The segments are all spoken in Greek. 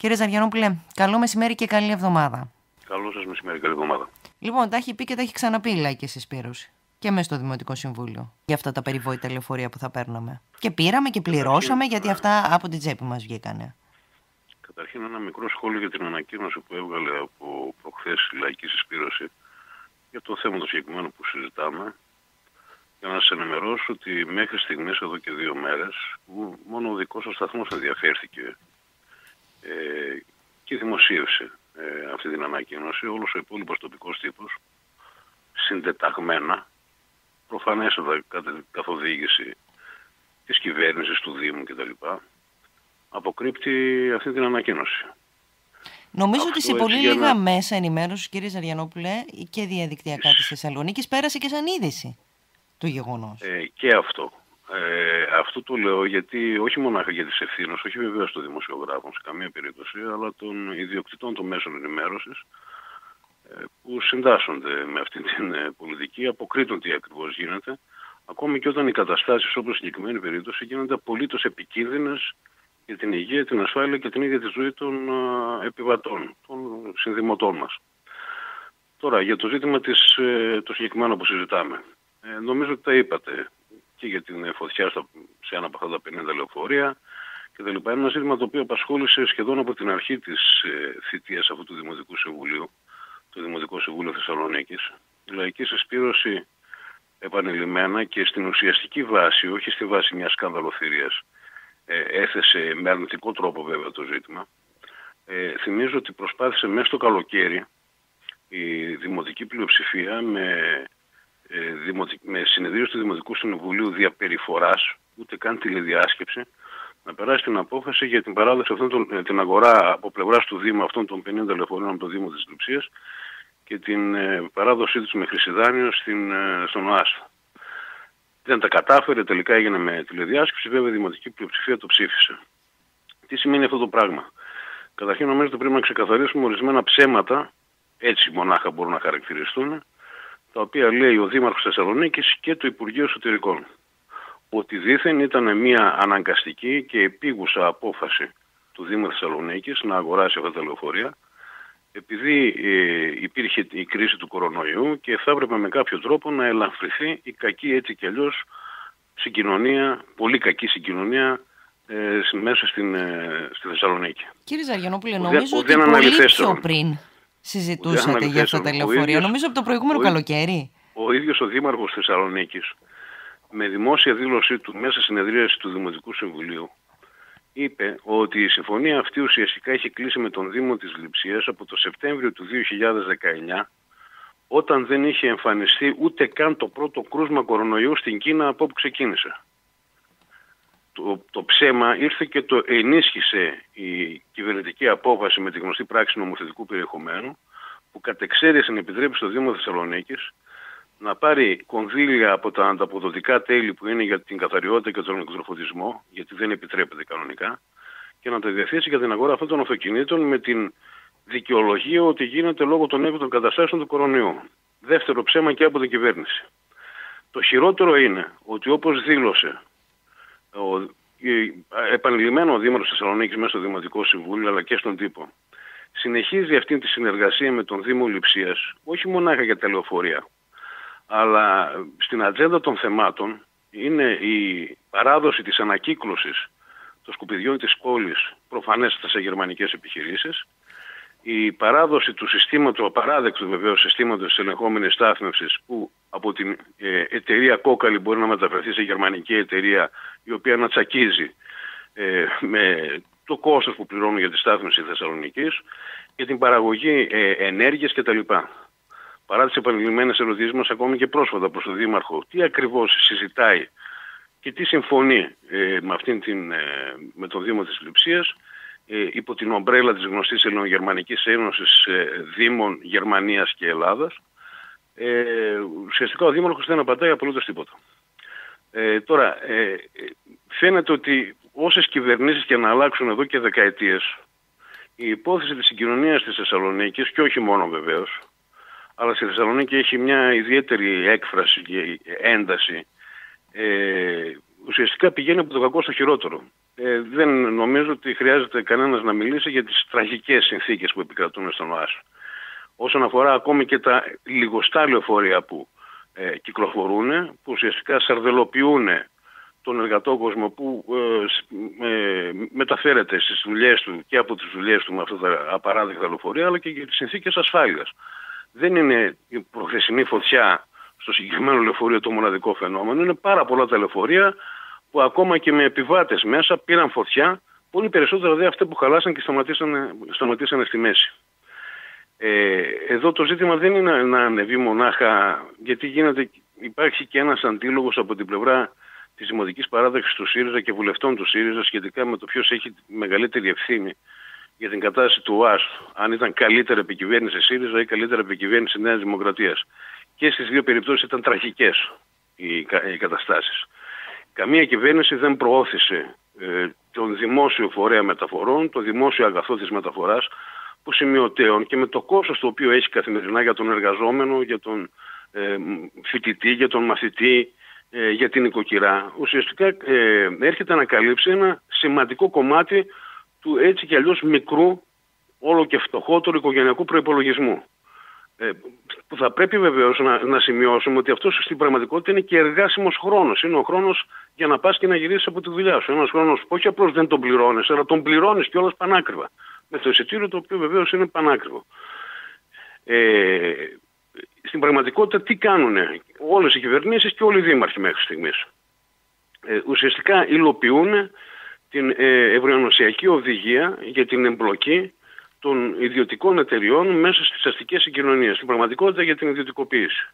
Κύριε Ζαριανόπουλε, καλό μεσημέρι και καλή εβδομάδα. Καλό σας μεσημέρι, καλή εβδομάδα. Λοιπόν, τα έχει πει και τα έχει ξαναπεί η Λαϊκή Συσπήρωση. Και μέσα στο Δημοτικό Συμβούλιο. Για αυτά τα περιβόητα λεωφορεία που θα παίρναμε. Και πήραμε και πληρώσαμε, γιατί αυτά από την τσέπη μας βγήκανε. Καταρχήν, ένα μικρό σχόλιο για την ανακοίνωση που έβγαλε από προχθές η Λαϊκή Συσπήρωση για το θέμα το συγκεκριμένο που συζητάμε. Για να σας ενημερώσω ότι μέχρι στιγμής, εδώ και 2 μέρες, μόνο ο δικός σας σταθμός ενδιαφέρθηκε και δημοσίευσε αυτή την ανακοίνωση. Όλος ο υπόλοιπος τοπικός τύπος, συντεταγμένα, προφανέστατα κατά καθοδήγηση της κυβέρνησης, του Δήμου κτλ., αποκρύπτει αυτή την ανακοίνωση. Νομίζω ότι σε πολύ λίγα μέσα ενημέρωσης, κύριε Ζαριανόπουλε, και διαδικτυακά της Θεσσαλονίκης, πέρασε και σαν είδηση το γεγονός. Και αυτό. Αυτό το λέω γιατί όχι μονάχα για τις ευθύνες, όχι βεβαίως των δημοσιογράφων σε καμία περίπτωση, αλλά των ιδιοκτητών των μέσων ενημέρωσης που συντάσσονται με αυτή την πολιτική, αποκρίτουν τι ακριβώς γίνεται, ακόμη και όταν οι καταστάσεις, όπως στην συγκεκριμένη περίπτωση, γίνονται απολύτως επικίνδυνες για την υγεία, την ασφάλεια και την ίδια τη ζωή των επιβατών, των συνδημοτών μας. Τώρα, για το ζήτημα το συγκεκριμένο που συζητάμε. Νομίζω ότι τα είπατε και για την φωτιά σε ένα από αυτά τα 50 λεωφορεία και τα λοιπά. Ένα ζήτημα το οποίο απασχόλησε σχεδόν από την αρχή της θητείας αυτού του Δημοτικού Συμβουλίου, το Δημοτικό Συμβούλιο Θεσσαλονίκης. Η Λαϊκή Συσπήρωση επανειλημμένα και στην ουσιαστική βάση, όχι στη βάση μιας σκανδαλοθυρίας, έθεσε με αρνητικό τρόπο βέβαια το ζήτημα. Θυμίζω ότι προσπάθησε μέσα στο καλοκαίρι η δημοτική πλειοψηφία με συνεδρίαση του Δημοτικού Συμβουλίου διαπεριφοράς, ούτε καν τηλεδιάσκεψη, να περάσει την απόφαση για την παράδοση την αγορά από πλευράς του Δήμου αυτών των 50 λεωφορείων από το Δήμο της Λειψίας και την παράδοσή τους με χρυσιδάνιο στον ΟΑΣΤ. Δεν τα κατάφερε, τελικά έγινε με τηλεδιάσκεψη, βέβαια η δημοτική πλειοψηφία το ψήφισε. Τι σημαίνει αυτό το πράγμα? Καταρχήν νομίζω ότι πρέπει να ξεκαθαρίσουμε ορισμένα ψέματα, έτσι μονάχα μπορούν να χαρακτηριστούν, τα οποία λέει ο Δήμαρχος Θεσσαλονίκης και το Υπουργείο Εσωτερικών. Ότι δήθεν ήταν μια αναγκαστική και επίγουσα απόφαση του Δήμου Θεσσαλονίκης να αγοράσει αυτά τα λεωφορεία, επειδή υπήρχε η κρίση του κορονοϊού και θα έπρεπε με κάποιο τρόπο να ελαφρυθεί η κακή έτσι κι αλλιώς συγκοινωνία, πολύ κακή συγκοινωνία μέσα στη Θεσσαλονίκη. Κύριε Ζαριανόπουλε, νομίζω ότι πολύ πιο πριν συζητούσατε για αυτά τα λεωφορεία. Νομίζω από το προηγούμενο καλοκαίρι. Ο ίδιος ο Δήμαρχος Θεσσαλονίκης, με δημόσια δήλωσή του μέσα συνεδρίαση του Δημοτικού Συμβουλίου, είπε ότι η συμφωνία αυτή ουσιαστικά έχει κλείσει με τον Δήμο της Λειψίας από το Σεπτέμβριο του 2019, όταν δεν είχε εμφανιστεί ούτε καν το πρώτο κρούσμα κορονοϊού στην Κίνα από όπου ξεκίνησε. Το ψέμα ήρθε και το ενίσχυσε η κυβερνητική απόφαση με τη γνωστή πράξη νομοθετικού περιεχομένου, που κατ' εξαίρεση επιτρέπει στο Δήμο Θεσσαλονίκης να πάρει κονδύλια από τα ανταποδοτικά τέλη που είναι για την καθαριότητα και τον εκτροφωτισμό, γιατί δεν επιτρέπεται κανονικά, και να τα διαθέσει για την αγορά αυτών των αυτοκινήτων με την δικαιολογία ότι γίνεται λόγω των έκτακτων καταστάσεων του κορονοϊού. Δεύτερο ψέμα και από την κυβέρνηση. Το χειρότερο είναι ότι, όπως δήλωσε επανειλημμένο ο Δήμαρχος Θεσσαλονίκης μέσα στο Δημοτικό Συμβούλιο αλλά και στον τύπο, συνεχίζει αυτή τη συνεργασία με τον Δήμο Λειψίας, όχι μονάχα για τα λεωφορεία, αλλά στην ατζέντα των θεμάτων είναι η παράδοση της ανακύκλωσης των σκουπιδιών της πόλης, προφανέστατα σε γερμανικές επιχειρήσεις, η παράδοση του συστήματος, απαράδεκτου βεβαίως συστήματος της ελεγχόμενης στάθμευσης, που από την εταιρεία Κόκαλη μπορεί να μεταφερθεί σε γερμανική εταιρεία, η οποία να τσακίζει με το κόστος που πληρώνουν για τη στάθμευση Θεσσαλονικής και την παραγωγή ενέργειας κτλ. Παρά τις επανειλημμένες ερωτήσεις μας, ακόμη και πρόσφατα προς τον Δήμαρχο, τι ακριβώς συζητάει και τι συμφωνεί με τον Δήμο της Λειψίας, υπό την ομπρέλα της γνωστής Ελληνογερμανικής Ένωσης Δήμων Γερμανίας και Ελλάδας, ουσιαστικά ο Δήμαρχος δεν απαντάει απολύτως τίποτα. Τώρα, φαίνεται ότι όσες κυβερνήσεις και να αλλάξουν εδώ και δεκαετίες, η υπόθεση της συγκοινωνίας της Θεσσαλονίκης, και όχι μόνο βεβαίως, αλλά στη Θεσσαλονίκη έχει μια ιδιαίτερη έκφραση και ένταση, ουσιαστικά πηγαίνει από το κακό στο χειρότερο. δεν νομίζω ότι χρειάζεται κανένας να μιλήσει για τις τραγικές συνθήκες που επικρατούν στον ΟΑΣ. Όσον αφορά ακόμη και τα λιγοστά λεωφορεία που κυκλοφορούν, που ουσιαστικά σαρδελοποιούν τον εργατόκοσμο που μεταφέρεται στις δουλειές του και από τις δουλειές του με αυτά τα απαράδεκτα λεωφορεία, αλλά και για τις συνθήκες ασφάλειας. Δεν είναι η προχθεσινή φωτιά στο συγκεκριμένο λεωφορείο το μοναδικό φαινόμενο. Είναι πάρα πολλά τα λεωφορεία που ακόμα και με επιβάτες μέσα πήραν φωτιά, πολύ περισσότερα δε αυτοί που χαλάσαν και σταματήσανε στη μέση. Εδώ το ζήτημα δεν είναι να ανεβεί μονάχα, γιατί υπάρχει και ένας αντίλογος από την πλευρά της Δημοτικής Παράταξης του ΣΥΡΙΖΑ και βουλευτών του ΣΥΡΙΖΑ σχετικά με το ποιος έχει μεγαλύτερη ευθύνη για την κατάσταση του ΟΑΣ, αν ήταν καλύτερη επικυβέρνηση ΣΥΡΙΖΑ ή καλύτερη επικυβέρνηση Νέας Δημοκρατίας. Και στις δύο περιπτώσεις ήταν τραγικές οι καταστάσεις. Καμία κυβέρνηση δεν προώθησε τον δημόσιο φορέα μεταφορών, το δημόσιο αγαθό της μεταφοράς, που σημειωτέων και με το κόστος το οποίο έχει καθημερινά για τον εργαζόμενο, για τον φοιτητή, για τον μαθητή, για την οικοκυρά, ουσιαστικά έρχεται να καλύψει ένα σημαντικό κομμάτι του έτσι κι αλλιώς μικρού, όλο και φτωχότερου οικογενειακού προϋπολογισμού. Που θα πρέπει βεβαίως να σημειώσουμε ότι αυτός στην πραγματικότητα είναι και εργάσιμος χρόνος. Είναι ο χρόνος για να πας και να γυρίσεις από τη δουλειά σου. Ένας χρόνος που όχι απλώς δεν τον πληρώνεις, αλλά τον πληρώνεις κιόλας πανάκριβα. Με το εισιτήριο το οποίο βεβαίως είναι πανάκριβο. Στην πραγματικότητα τι κάνουν όλες οι κυβερνήσεις και όλοι οι δήμαρχοι μέχρι στιγμής? Ουσιαστικά υλοποιούν την ευρωενωσιακή οδηγία για την εμπλοκή των ιδιωτικών εταιριών μέσα στις αστικές συγκοινωνίες. Στην πραγματικότητα για την ιδιωτικοποίηση.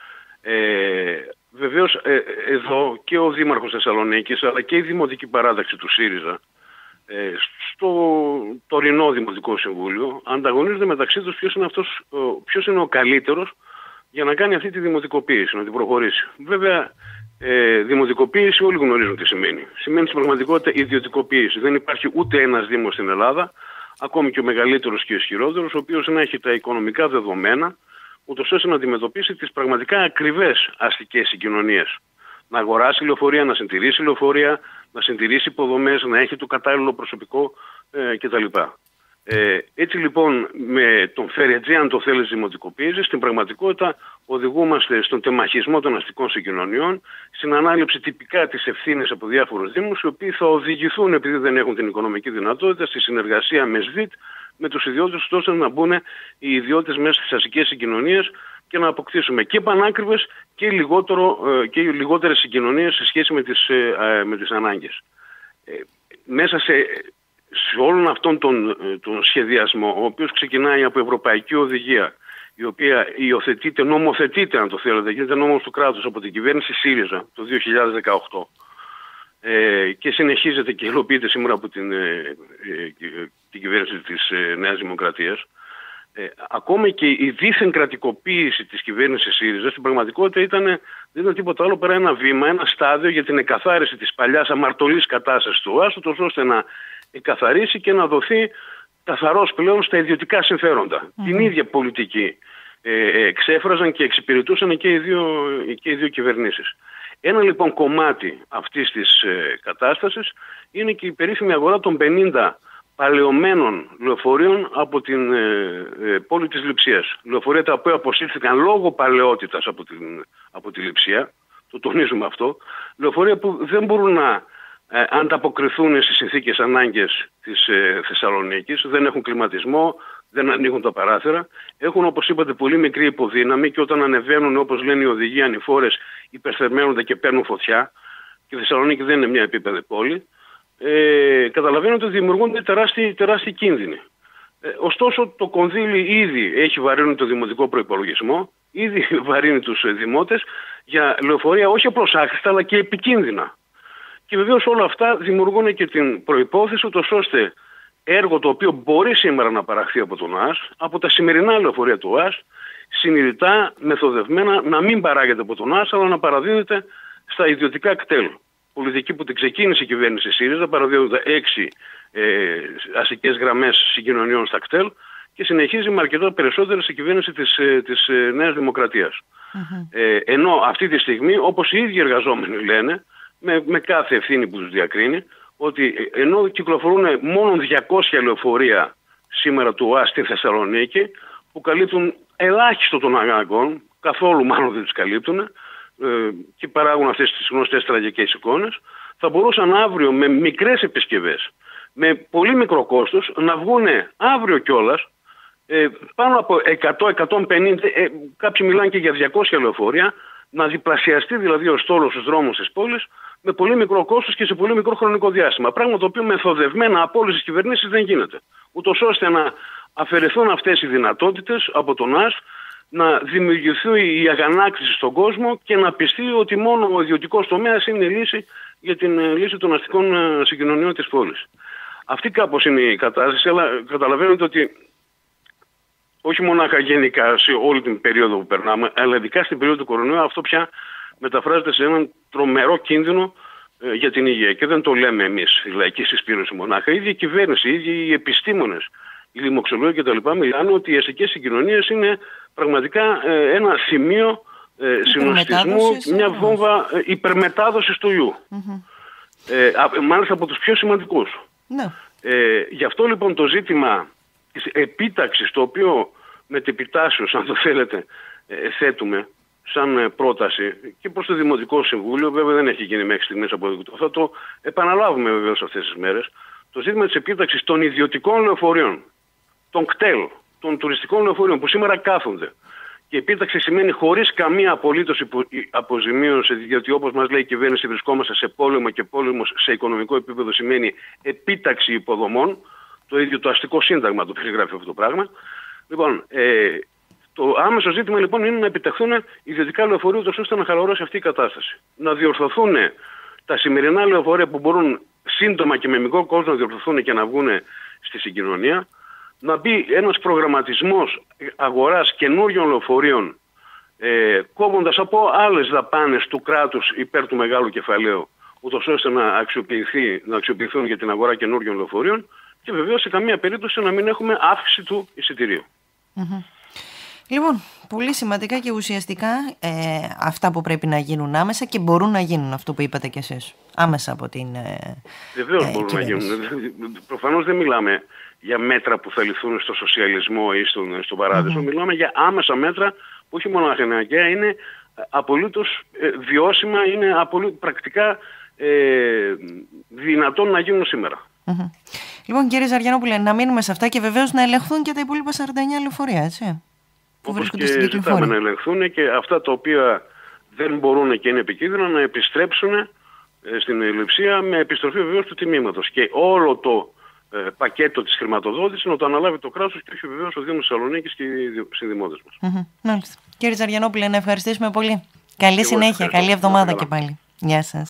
Βεβαίως εδώ και ο Δήμαρχος Θεσσαλονίκης αλλά και η Δημοτική Παράταξη του ΣΥΡΙΖΑ στο τωρινό Δημοτικό Συμβούλιο ανταγωνίζονται μεταξύ τους ποιος είναι ο καλύτερος για να κάνει αυτή τη δημοτικοποίηση, να την προχωρήσει. Βέβαια, δημοτικοποίηση όλοι γνωρίζουν τι σημαίνει. Σημαίνει στην πραγματικότητα ιδιωτικοποίηση. Δεν υπάρχει ούτε ένας δήμος στην Ελλάδα, ακόμη και ο μεγαλύτερος και ο ισχυρότερος, ο οποίος να έχει τα οικονομικά δεδομένα, ούτως ώστε να αντιμετωπίσει τις πραγματικά ακριβές αστικές συγκοινωνίες. Να αγοράσει λεωφορεία, να συντηρήσει λεωφορεία, να συντηρήσει υποδομές, να έχει το κατάλληλο προσωπικό κτλ. Έτσι λοιπόν με τον Φερετζή, αν το θέλει, δημοτικοποίηση, στην πραγματικότητα οδηγούμαστε στον τεμαχισμό των αστικών συγκοινωνιών, στην ανάληψη τυπικά της ευθύνης από διάφορους δήμους, οι οποίοι θα οδηγηθούν, επειδή δεν έχουν την οικονομική δυνατότητα, στη συνεργασία με ΣΔΙΤ, με τους ιδιώτες, ώστε να μπουν οι ιδιώτες μέσα στις αστικές συγκοινωνίες και να αποκτήσουμε και πανάκριβες και λιγότερες συγκοινωνίες σε σχέση με τις ανάγκες. Μέσα σε όλον αυτόν τον σχεδιασμό, ο οποίος ξεκινάει από ευρωπαϊκή οδηγία, η οποία νομοθετείται, αν το θέλετε, γίνεται νόμος του κράτους από την κυβέρνηση ΣΥΡΙΖΑ το 2018 και συνεχίζεται και υλοποιείται σήμερα από την κυβέρνηση της Νέας Δημοκρατίας. Ακόμη και η δίθεν κρατικοποίηση της κυβέρνησης ΣΥΡΙΖΑ στην πραγματικότητα δεν ήταν τίποτα άλλο παρά ένα βήμα, ένα στάδιο για την εκαθάριση της παλιάς αμαρτωλής κατάστασης του ΟΑΣ, ώστε να εκαθαρίσει και να δοθεί καθαρός πλέον στα ιδιωτικά συμφέροντα. Την ίδια πολιτική εξέφραζαν και εξυπηρετούσαν και οι δύο κυβερνήσεις. Ένα λοιπόν κομμάτι αυτής της κατάστασης είναι και η περίφημη αγορά των 50 παλαιωμένων λεωφορείων από την πόλη της Λειψίας. Λεωφορεία τα οποία αποσύρθηκαν λόγω παλαιότητας από τη Λειψία, το τονίζουμε αυτό. Λεωφορεία που δεν μπορούν να ανταποκριθούν στις συνθήκες ανάγκες της Θεσσαλονίκης, δεν έχουν κλιματισμό, δεν ανοίγουν τα παράθυρα, έχουν, όπως είπατε, πολύ μικρή υποδύναμη και όταν ανεβαίνουν, όπως λένε οι οδηγοί, ανηφόρες, υπερθερμαίνονται και παίρνουν φωτιά, και η Θεσσαλονίκη δεν είναι μια επίπεδη πόλη. Καταλαβαίνετε ότι δημιουργούνται τεράστιοι κίνδυνοι. Ωστόσο το κονδύλι ήδη έχει βαρύνει το δημοτικό προϋπολογισμό, ήδη βαρύνει τους δημότες για λεωφορεία όχι απλώς άχρηστα αλλά και επικίνδυνα. Και βεβαίως όλα αυτά δημιουργούν και την προϋπόθεση ώστε έργο το οποίο μπορεί σήμερα να παραχθεί από τον ΟΑΣ, από τα σημερινά λεωφορεία του ΟΑΣ, συνειδητά, μεθοδευμένα να μην παράγεται από τον ΟΑΣ αλλά να παραδίδεται στα ιδιωτικά κτέλ. Πολιτική που την ξεκίνησε η κυβέρνηση ΣΥΡΙΖΑ, παραδίδονται 6 αστικές γραμμές συγκοινωνιών στα κτέλ και συνεχίζει με αρκετά περισσότερες η κυβέρνηση της Νέας Δημοκρατίας. Ενώ αυτή τη στιγμή, όπως οι ίδιοι εργαζόμενοι λένε, με κάθε ευθύνη που τους διακρίνει, ότι ενώ κυκλοφορούν μόνο 200 λεωφορεία σήμερα του ΟΑ στη Θεσσαλονίκη, που καλύπτουν ελάχιστο των αναγκών, καθόλου μάλλον δεν τις καλύπτουν, και παράγουν αυτές τις γνωστές τραγικές εικόνες, θα μπορούσαν αύριο με μικρές επισκευές, με πολύ μικρό κόστος, να βγουν αύριο κιόλας πάνω από 100-150, κάποιοι μιλάνε και για 200 λεωφορεία, να διπλασιαστεί δηλαδή ο στόλος στους δρόμους της πόλης με πολύ μικρό κόστος και σε πολύ μικρό χρονικό διάστημα. Πράγμα το οποίο μεθοδευμένα από όλες τις κυβερνήσεις δεν γίνεται. Ούτως ώστε να αφαιρεθούν αυτές οι δυνατότητες από τον ΑΣΦ, να δημιουργηθεί η αγανάκτηση στον κόσμο και να πιστεί ότι μόνο ο ιδιωτικός τομέας είναι η λύση για την λύση των αστικών συγκοινωνιών της πόλης. Αυτή κάπως είναι η κατάσταση, αλλά καταλαβαίνετε ότι όχι μονάχα γενικά σε όλη την περίοδο που περνάμε, αλλά ειδικά στην περίοδο του κορονοϊού, αυτό πια μεταφράζεται σε έναν τρομερό κίνδυνο για την υγεία. Και δεν το λέμε εμείς, η λαϊκή συσπήρωση μονάχα. Η ίδια η κυβέρνηση, οι ίδιοι οι επιστήμονες, οι λοιμοξιολόγοι κτλ. Μιλάνε ότι οι αστικές συγκοινωνίες είναι πραγματικά ένα σημείο συνοστισμού, μια βόμβα υπερμετάδοσης του ιού. Μάλιστα από τους πιο σημαντικούς. Ναι. Γι' αυτό λοιπόν το ζήτημα της επίταξης, το οποίο με την επιτάσεως, αν το θέλετε, θέτουμε σαν πρόταση και προς το Δημοτικό Συμβούλιο, βέβαια δεν έχει γίνει μέχρι στιγμής αποδεκτό, θα το επαναλάβουμε βεβαίως αυτές τις μέρες, το ζήτημα της επίταξης των ιδιωτικών λεωφορείων, των κτέλ, των τουριστικών λεωφορείων που σήμερα κάθονται. Και επίταξη σημαίνει χωρίς καμία απολύτως αποζημίωση, διότι όπως μας λέει η κυβέρνηση βρισκόμαστε σε πόλεμο και πόλεμος σε οικονομικό επίπεδο σημαίνει επίταξη υποδομών. Το ίδιο το αστικό σύνταγμα το περιγράφει αυτό το πράγμα. Λοιπόν, το άμεσο ζήτημα λοιπόν είναι να επιταχθούν ιδιωτικά λεωφορεία ώστε να χαλαρώσει αυτή η κατάσταση. Να διορθωθούν τα σημερινά λεωφορεία που μπορούν σύντομα και με μικρό κόστος να διορθωθούν και να βγουν στη συγκοινωνία. Να μπει ένας προγραμματισμός αγοράς καινούριων λεωφορείων, κόβοντας από άλλες δαπάνες του κράτους υπέρ του μεγάλου κεφαλαίου, ούτως ώστε να αξιοποιηθούν για την αγορά καινούριων λεωφορείων και βεβαίως σε καμία περίπτωση να μην έχουμε αύξηση του εισιτηρίου. Λοιπόν, πολύ σημαντικά και ουσιαστικά αυτά που πρέπει να γίνουν άμεσα και μπορούν να γίνουν, αυτό που είπατε κι εσείς, άμεσα από την βεβαίως μπορούν να γίνουν. Προφανώς δεν μιλάμε για μέτρα που θα ληφθούν στο σοσιαλισμό ή στον παράδεισο. Μιλάμε για άμεσα μέτρα που όχι μόνο αναγκαία, είναι απολύτως βιώσιμα, είναι πρακτικά δυνατόν να γίνουν σήμερα. Λοιπόν, κύριε Ζαριανόπουλε, να μείνουμε σε αυτά και βεβαίως να ελεγχθούν και τα υπόλοιπα 49 λεωφορεία, έτσι. Που βρίσκονται στην κυκλοφορία. Ζητάμε να ελεγχθούν και αυτά τα οποία δεν μπορούν και είναι επικίνδυνα να επιστρέψουν στην Λειψία με επιστροφή βεβαίως του τιμήματος. Και όλο το πακέτο της χρηματοδότησης να το αναλάβει το κράτος και όχι βεβαίως ο Δήμος Θεσσαλονίκης και οι συνδημότες μας. Μάλιστα. Κύριε Ζαριανόπουλε, να ευχαριστήσουμε πολύ. Καλή συνέχεια, καλή εβδομάδα και πάλι. Γεια σας.